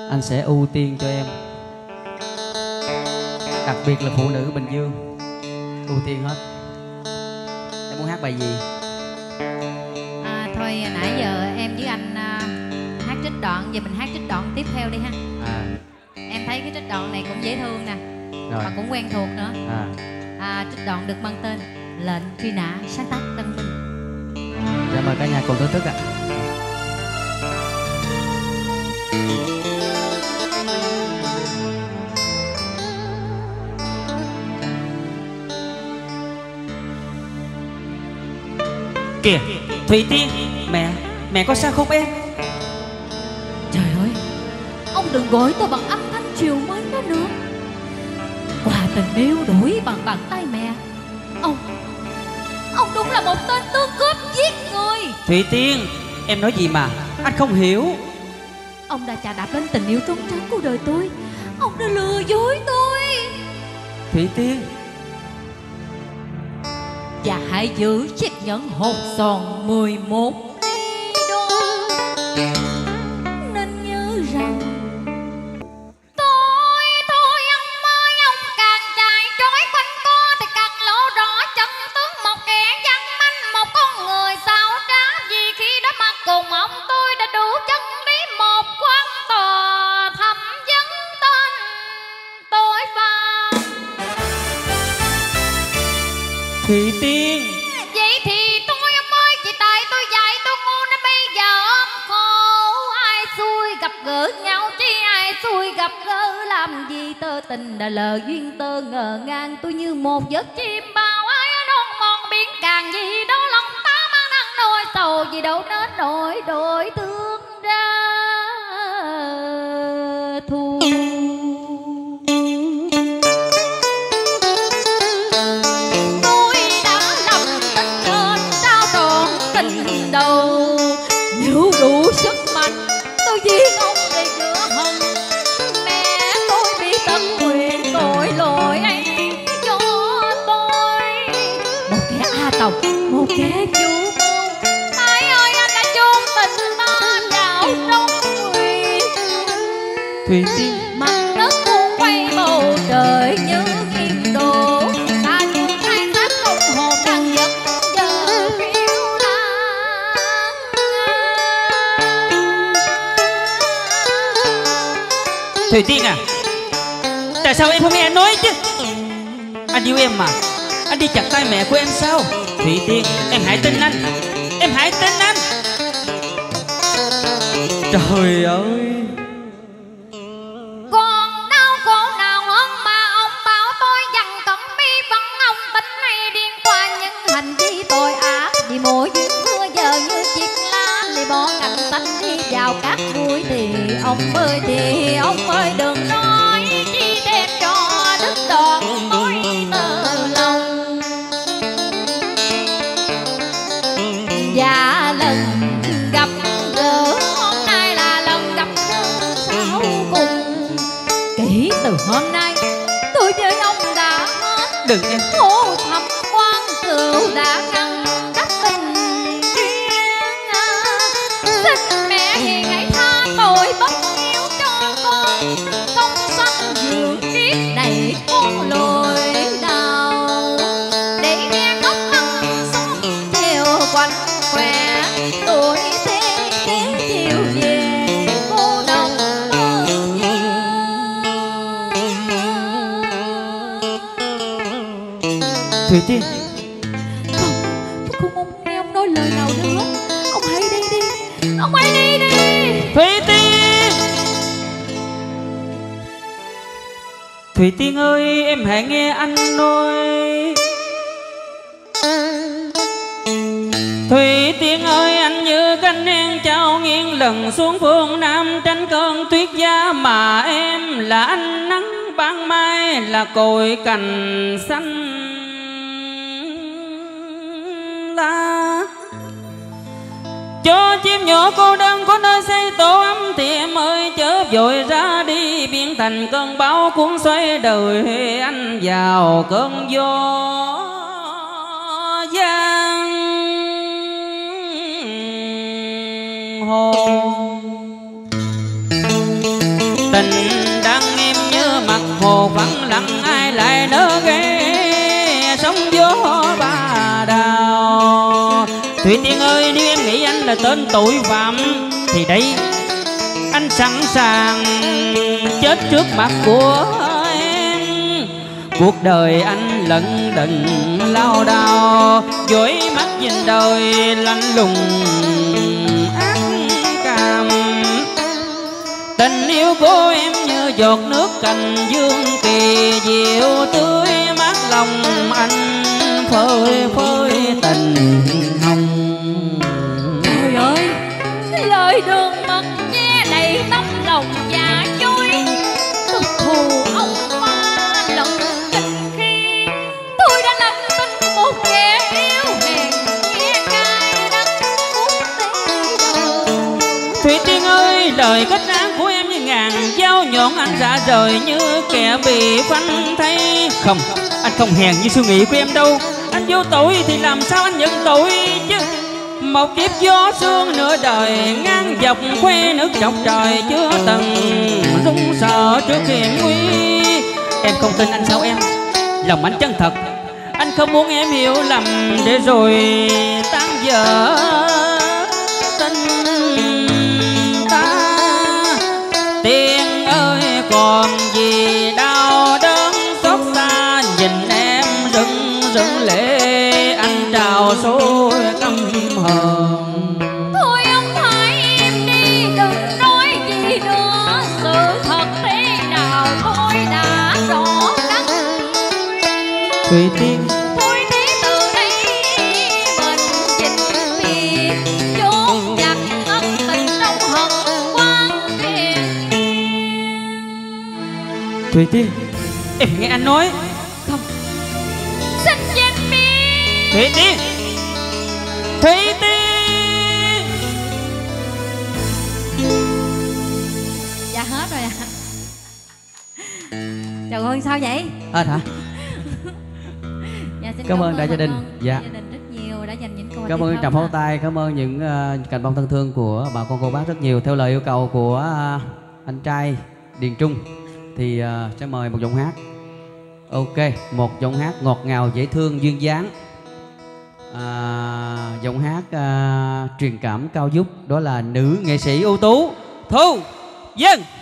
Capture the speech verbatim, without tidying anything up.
anh sẽ ưu tiên cho em, đặc biệt là phụ nữ Bình Dương, ưu tiên hết. Em muốn hát bài gì? À, thôi nãy giờ em với anh à, hát trích đoạn, giờ mình hát trích đoạn tiếp theo đi ha. À. Em thấy cái trích đoạn này cũng dễ thương nè, Rồi. mà cũng quen thuộc nữa. À. À, trích đoạn được mang tên Lệnh Truy Nã, sáng tác Tân Minh. Dạ mời cả nhà cùng thưởng thức ạ. Kìa Thủy Tiên, mẹ, mẹ có sao không em? Trời ơi, ông đừng gọi tôi bằng âm thanh chiều mến đó nữa. Quà tình yêu đổi bằng bàn tay mẹ. Ông, ông đúng là một tên tướng cướp giết người. Thủy Tiên, em nói gì mà anh không hiểu. Ông đã chà đạp lên tình yêu trong trắng của đời tôi. Ông đã lừa dối tôi. Thủy Tiên, và hãy giữ chiếc nhẫn hột son mười một ly đô. Nên nhớ rằng tôi thôi ông ơi, ông càng chạy trối quanh co thì càng lộ rõ chân tướng một kẻ văn manh, một con người xảo trá. Vì khi đó mặt cùng ông tôi đã đủ chân lý, một quan tòa thẩm vấn tên tội phạm. Thủy Tiên, vậy thì tôi ông ơi, vì tại tôi dạy tôi ngu nên bây giờ ôm khổ. Ai xui gặp gỡ nhau chứ ai xui gặp gỡ làm gì. Tơ tình đã lờ duyên tơ ngờ ngang, tôi như một giấc chim bao ai ở non mòn biển càng. Gì đó lòng ta mang nắng nỗi sầu, gì đâu nên nỗi đổi thương ra thù. Đầu nếu đủ sức mạnh tôi giết ông để chữa hận. Mẹ tôi bị tận nguyện tội lỗi ấy cho tôi. Một kẻ a tộc, một kẻ chủ mưu. Ai ơi anh đã chôn tình ta vào trong nguyện. Thủy Tiên, Mặt đất cuốn quay bầu trời như nghiêng đổ. Ta như hai xác không hồn đang giấc giờ phiêu lãng. Thủy Tiên à, tại sao em không nghe anh nói chứ? Anh yêu em mà, anh đi chặt tay mẹ của em sao? Thủy Tiên, em hãy tin anh, em hãy tin anh. Trời ơi, Còn đau khổ nào hơn mà ông bảo tôi dằn cẩn bi vẫn. Ông tính hay điên qua những hành vi tội ác. Vì mỗi duyên mưa giờ như chiếc lá lì bỏ cành xanh đi vào các bụi. Thì ông ơi, thì ông ơi đừng nói chi đem cho đứt đoạn mối tơ lòng. Và lần gặp gỡ hôm nay là lần gặp gỡ sau cùng. Kể từ hôm nay tôi với ông đã hết. đừng em. Hô thầm quan cừu đã ngăn cách tình duyên. Xin mẹ hiền hãy tha tội bất hiếu cho con. Công sanh dưỡng kiếp này con lỗi đau. Để nghe ngốc hăng sống theo quanh khỏe. Tôi sẽ kéo chiều về cô độc. Thủy Tiên, Không, tôi không muốn nghe ông nói lời nào nữa. Ông hãy đi đi, ông hãy đi đi. Thủy Tiên, Thủy Tiên ơi, em hãy nghe anh nói. Thủy Tiên ơi, anh như cánh hen trao nghiêng lần xuống phương Nam tránh cơn tuyết giá. Mà em là ánh nắng ban mai, là cội cành xanh lá. Cho chim nhỏ cô đơn có nơi xây tổ ấm thì em ơi chớ vội ra đi. Biến thành cơn bão cuốn xoay đời anh vào cơn gió giang hồ. tên tội phạm thì đây anh sẵn sàng chết trước mặt của em. Cuộc đời anh lận đận lao đao, dõi mắt nhìn đời lạnh lùng ác cảm. Tình yêu của em như giọt nước cành dương kỳ diệu tươi mát lòng anh phơi phơi tình hồng. Trời ơi, lời đường mật nghe đầy tấm lòng giả dối, thực thù ông ma lẫn tình khi tôi đã lầm tin một kẻ yêu hèn nghe cay đắng quốc tế đời. Thủy Tiên ơi, lời kết án của em như ngàn dao nhọn, anh ra rời như kẻ bị phanh thay. Không, anh không hèn như suy nghĩ của em đâu. Anh vô tội thì làm sao anh nhận tội chứ. Một kiếp gió sương nửa đời ngang dọc khoe nước dọc trời chưa từng run sợ trước hiểm nguy. Em không tin anh sao em? Lòng anh chân thật, anh không muốn em hiểu lầm để rồi tan vỡ tình ta. Tiên ơi còn gì đau đớn xót xa, nhìn em rưng rưng lệ anh trào sôi căm hờn. Thôi ông hãy em đi, đừng nói gì nữa, sự thật thế nào tôi đã rõ đắng. Thủy Tiên, Thôi thế từ đây mình chinh biệt, chốn chặt ân tình trong hận quan thẹn. Thủy Tiên, em nghe anh nói. Không, xin em biết. Thủy Tiên, Thủy Tiên. Dạ hết rồi ạ. Trời ơi sao vậy? Hết hả? Dạ, xin Cảm ơn đại gia đình. Dạ. gia đình rất nhiều đã dành những câu Cảm ơn tràng pháo tay, cảm ơn những uh, cành bông thân thương của bà con cô bác rất nhiều. Theo lời yêu cầu của uh, anh trai Điền Trung thì uh, sẽ mời một giọng hát. Ok, một giọng hát ngọt ngào dễ thương duyên dáng, à, giọng hát uh, truyền cảm cao vút, đó là nữ nghệ sĩ ưu tú Thu Dân.